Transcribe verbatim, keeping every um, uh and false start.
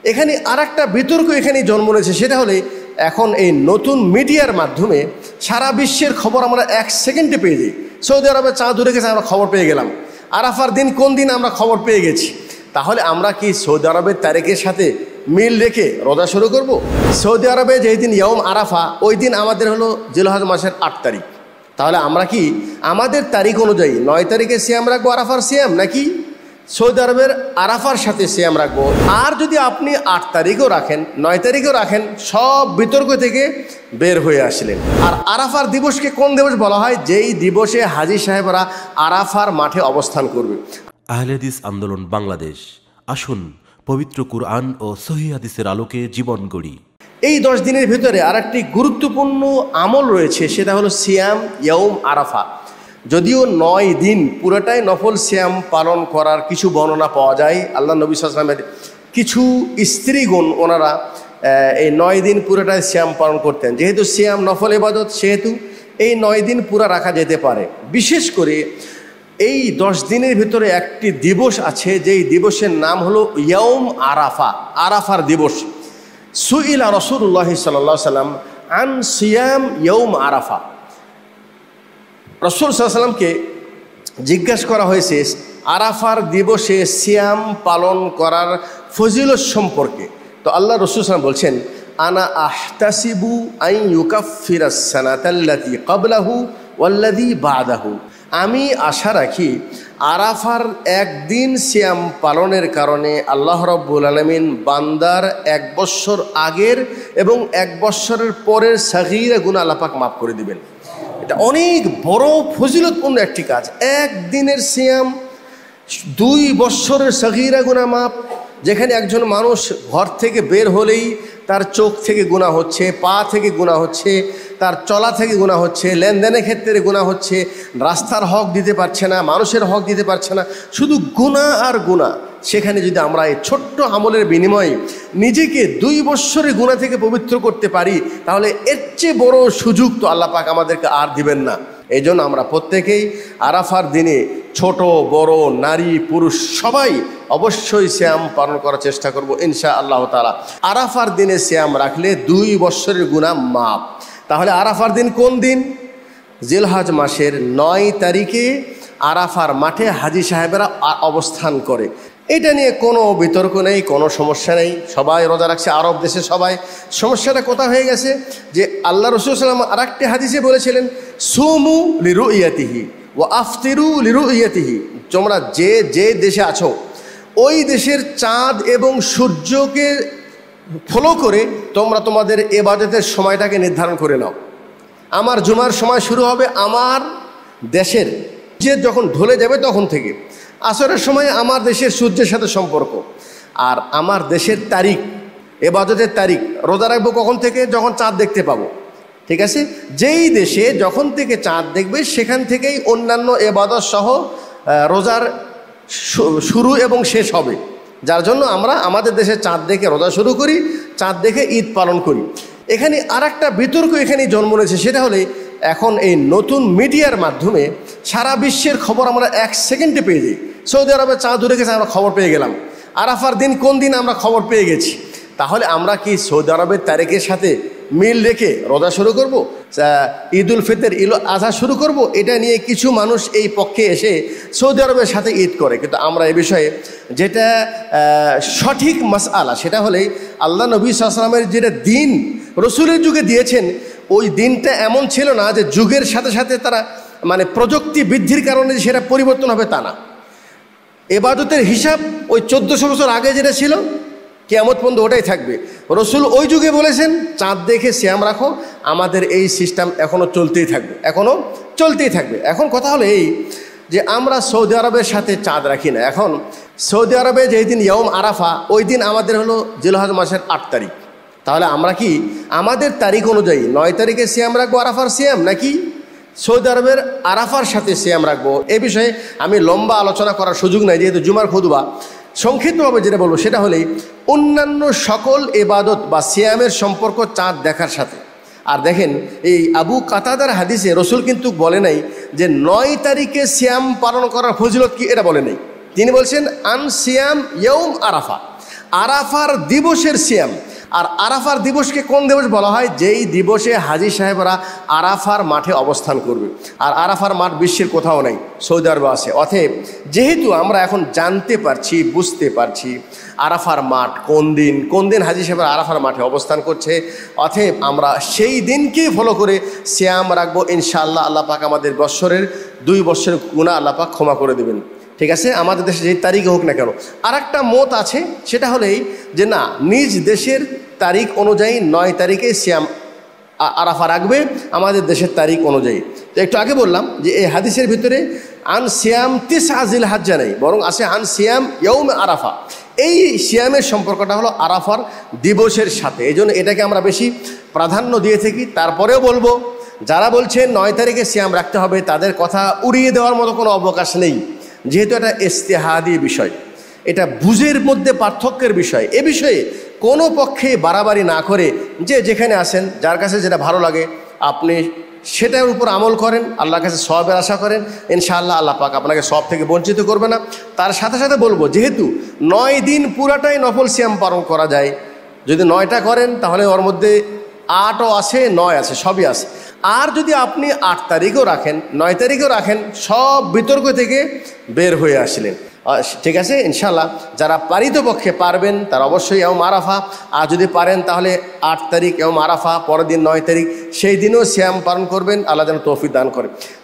এখানে আর একটা বিতর্ক এখানে জন্ম নিয়েছে, সেটা হলে এখন এই নতুন মিডিয়ার মাধ্যমে সারা বিশ্বের খবর আমরা এক সেকেন্ডে পেয়ে যাই। সৌদি আরবে চাঁদ উঠে গেছে, আমরা খবর পেয়ে গেলাম। আরাফার দিন কোন দিন আমরা খবর পেয়ে গেছি। তাহলে আমরা কি সৌদি আরবের তারিখের সাথে মিল রেখে রোজা শুরু করব? সৌদি আরবে যেই দিন ইয়ৌম আরাফা, ওই দিন আমাদের হলো জিলহজ মাসের আট তারিখ। তাহলে আমরা কি আমাদের তারিখ অনুযায়ী নয় তারিখে সিয়াম রাখবো, আরাফার সিয়াম, নাকি সৌদি আরবের আরাফার সাথে সিয়াম রাখবো? আর যদি আপনি আট তারিখও রাখেন, নয় তারিখও রাখেন, সব বিতর্ক থেকে বের হয়ে আসলেন। আর আরাফার দিবসকে কোন দিবস বলা হয়? যেই দিবসে হাজী সাহেবরা আরাফার মাঠে অবস্থান করবে। আহলে হাদিস আন্দোলন বাংলাদেশ, আসুন পবিত্র কুরআন ও সহিহ হাদিসের আলোকে জীবন গড়ি। এই দশ দিনের ভিতরে আর একটি গুরুত্বপূর্ণ আমল রয়েছে, সেটা হলো সিয়াম ইয়ৌম আরাফা। যদিও নয় দিন পুরোটাই নফল সিয়াম পালন করার কিছু বর্ণনা পাওয়া যায়। আল্লাহ নবী সাল্লাল্লাহু আলাইহি ওয়াসাল্লামের কিছু স্ত্রীগণ ওনারা এই নয় দিন পুরোটাই সিয়াম পালন করতেন। যেহেতু সিয়াম নফল ইবাদত, সেহেতু এই নয় দিন পুরো রাখা যেতে পারে। বিশেষ করে এই দশ দিনের ভিতরে একটি দিবস আছে, যেই দিবসের নাম হলো ইয়ৌম আরাফা, আরাফার দিবস। সুইলা রাসূলুল্লাহ সাল্লাল্লাহু আলাইহি ওয়াসাল্লাম আন সিয়াম ইয়ৌম আরাফা। রাসূল সাল্লাল্লাহু আলাইহি ওয়াসাল্লামকে জিজ্ঞাসা করা হয়েছে আরাফার দিবসে সিয়াম পালন করার ফজিলত সম্পর্কে। তো আল্লাহ রাসূল সাল্লাল্লাহু আলাইহি ওয়াসাল্লাম বলছেন, আনা আহতাসিবু আন ইউকাফিরাস সানাতাল্লাতী ক্বাবলাহু ওয়াল্লাযী বা'দাহু। আমি আশা রাখি আরাফার একদিন সিয়াম পালনের কারণে আল্লাহ রাব্বুল আলামিন বান্দার এক বছর আগের এবং এক বছরের পরের সাগীরা গুনাহ আল্লাহ পাক মাফ করে দিবেন। এটা অনেক বড় ফজিলতপূর্ণ একটি কাজ। একদিনের সিয়াম, দুই বছরের সাগীরা গুনাহ মাফ। যেখানে একজন মানুষ ঘর থেকে বের হলেই তার চোখ থেকে গুনাহ হচ্ছে, পা থেকে গুনাহ হচ্ছে, তার চলা থেকে গুনাহ হচ্ছে, লেনদেনের ক্ষেত্রে গুনাহ হচ্ছে, রাস্তার হক দিতে পারছে না, মানুষের হক দিতে পারছে না, শুধু গুনাহ আর গুনাহ। সেখানে যদি আমরা এই ছোট্ট আমলের বিনিময়ে নিজেকে দুই বৎসরের গুনাহ থেকে পবিত্র করতে পারি, তাহলে এর চেয়ে বড় সুযোগ তো আল্লাহ পাক আমাদেরকে আর দিবেন না। এই জন্য আমরা প্রত্যেকেই আরাফার দিনে ছোট বড় নারী পুরুষ সবাই অবশ্যই সিয়াম পালন করার চেষ্টা করব ইনশা আল্লাহ তাআলা। আরাফার দিনে সিয়াম রাখলে দুই বৎসরের গুনাহ মাফ। তাহলে আরাফার দিন কোন দিন? জিলহজ মাসের নয় তারিখে আরাফার মাঠে হাজী সাহেবেরা অবস্থান করে। এটা নিয়ে কোনো বিতর্ক নেই, কোনো সমস্যা নেই, সবাই রোজা রাখছে আরব দেশে সবাই। সমস্যাটা কোথায় হয়ে গেছে যে আল্লাহ রাসূল সাল্লাল্লাহু আলাইহি ওয়াসাল্লাম আরেকটি হাদিসে বলেছিলেন, সুমু লিরুইয়াতিহি ওয়া আফতিরু লিরুইয়াতিহি। তোমরা যে যে দেশে আছো ওই দেশের চাঁদ এবং সূর্যকে ফলো করে তোমরা তোমাদের ইবাদতের সময়টাকে নির্ধারণ করে নাও। আমার জুমার সময় শুরু হবে আমার দেশের যে যখন ঢলে যাবে তখন থেকে, আসরের সময় আমার দেশের সূর্যের সাথে সম্পর্ক, আর আমার দেশের তারিখ, ইবাদতের তারিখ রোজা রাখবো কখন থেকে? যখন চাঁদ দেখতে পাবো। ঠিক আছে, যেই দেশে যখন থেকে চাঁদ দেখবে সেখান থেকেই অন্যান্য ইবাদত সহ রোজার শুরু এবং শেষ হবে। যার জন্য আমরা আমাদের দেশে চাঁদ দেখে রোজা শুরু করি, চাঁদ দেখে ঈদ পালন করি। এখানে আর একটা বিতর্ক এখানে জন্ম নিয়েছে, সেটা হলে এখন এই নতুন মিডিয়ার মাধ্যমে সারা বিশ্বের খবর আমরা এক সেকেন্ডে পেয়ে যাই। সৌদি আরবে চাঁদ উঠে গেছে, আমরা খবর পেয়ে গেলাম। আরাফার দিন কোন দিন আমরা খবর পেয়ে গেছি। তাহলে আমরা কি সৌদি আরবের তারিখের সাথে মিল রেখে রোজা শুরু করব, ঈদ উল ফিতর ঈদ আজহা শুরু করব? এটা নিয়ে কিছু মানুষ এই পক্ষে এসে সৌদি আরবের সাথে ঈদ করে, কিন্তু আমরা এ বিষয়ে যেটা সঠিক মাসআলা সেটা হলে আল্লাহ নবী সাল্লাল্লাহু আলাইহি ওয়াসাল্লামের যেটা দিন রসুলের যুগে দিয়েছেন, ওই দিনটা এমন ছিল না যে যুগের সাথে সাথে তারা মানে প্রযুক্তি বৃদ্ধির কারণে সেটা পরিবর্তন হবে তা না। ইবাদতের হিসাব ওই চোদ্দোশো বছর আগে যেটা ছিল কিয়ামত পর্যন্ত ওটাই থাকবে। রসুল ওই যুগে বলেছেন চাঁদ দেখে সিয়াম রাখো, আমাদের এই সিস্টেম এখনও চলতেই থাকবে, এখনও চলতেই থাকবে। এখন কথা হলো এই যে আমরা সৌদি আরবের সাথে চাঁদ রাখি না। এখন সৌদি আরবে যেই দিন ইয়ৌম আরাফা, ওই দিন আমাদের হলো জিলহজ মাসের আট তারিখ। তাহলে আমরা কি আমাদের তারিখ অনুযায়ী নয় তারিখে সিয়াম রাখবো আরাফার সিয়াম, নাকি সৌদি আরবের আরাফার সাথে সিয়াম রাখবো? এ বিষয়ে আমি লম্বা আলোচনা করার সুযোগ নাই, যেহেতু জুমার খুতবা। সংক্ষিপ্তভাবে যেটা বলবো সেটা হলেই অন্যান্য সকল ইবাদত বা সিয়ামের সম্পর্ক চাঁদ দেখার সাথে। আর দেখেন এই আবু কাতাদার হাদিসে রসুল কিন্তু বলে নাই যে নয় তারিখে সিয়াম পালন করার ফজিলত কি, এটা বলে নাই। তিনি বলছেন আন সিয়াম ইয়ৌম আরাফা, আরাফার দিবসের সিয়াম। আর আরাফার দিবসকে কোন দিবস বলা হয়? যেই দিবসে হাজী সাহেবরা আরাফার মাঠে অবস্থান করবে। আর আরাফার মাঠ বিশ্বের কোথাও নেই, সৌদি আরবে আছে। অতএব যেহেতু আমরা এখন জানতে পারছি, বুঝতে পারছি আরাফার মাঠ কোন দিন, কোন দিন হাজী সাহেবরা আরাফার মাঠে অবস্থান করছে, অতএব আমরা সেই দিনকেই ফলো করে সিয়াম রাখবো। ইনশাআল্লাহ আল্লাহ পাক আমাদের বৎসরের দুই বৎসরের গুনাহ আল্লাহ পাক ক্ষমা করে দেবেন। ঠিক আছে, আমাদের দেশে যেই তারিখে হোক না কেন। আর একটা মত আছে, সেটা হলেই যে না, নিজ দেশের তারিখ অনুযায়ী নয় তারিখে সিয়াম আরাফা রাখবে আমাদের দেশের তারিখ অনুযায়ী। তো একটু আগে বললাম যে এই হাদিসের ভিতরে আন সিয়াম তিসআ জিল হজ্জা নেই, বরং আছে আন সিয়াম ইয়াউম আরাফা। এই সিয়ামের সম্পর্কটা হলো আরাফার দিবসের সাথে, এই জন্য এটাকে আমরা বেশি প্রাধান্য দিয়ে থাকি। তারপরেও বলবো, যারা বলছেন নয় তারিখে সিয়াম রাখতে হবে, তাদের কথা উড়িয়ে দেওয়ার মতো কোনো অবকাশ নেই, যেহেতু এটা ইজতিহাদি বিষয়, এটা বুঝের মধ্যে পার্থক্যের বিষয়। এ বিষয়ে কোনো পক্ষে বাড়াবাড়ি না করে যে যেখানে আসেন, যার কাছে যেটা ভালো লাগে আপনি সেটার উপর আমল করেন, আল্লাহর কাছে সওয়াবের আশা করেন। ইনশাআল্লাহ আল্লাহ পাক আপনাকে সওয়াব থেকে বঞ্চিত করবে না। তার সাথে সাথে বলবো, যেহেতু নয় দিন পুরাটাই নফল সিয়াম পালন করা যায়, যদি নয়টা করেন তাহলে ওর মধ্যে আটও আছে, নয় আছে, সবই আছে। আর যদি আপনি আট তারিখও রাখেন, নয় তারিখও রাখেন, সব বিতর্ক থেকে বের হয়ে আসলেন। ঠিক আছে, ইনশাল্লাহ যারা পারিতপক্ষে পারবেন তারা অবশ্যই ইয়াউম আরাফা, আর যদি পারেন তাহলে আট তারিখ ইয়াউম আরাফা, পরের দিন নয় তারিখ, সেই দিনও সিয়াম পালন করবেন। আল্লাহ যেন তৌফিক দান করে।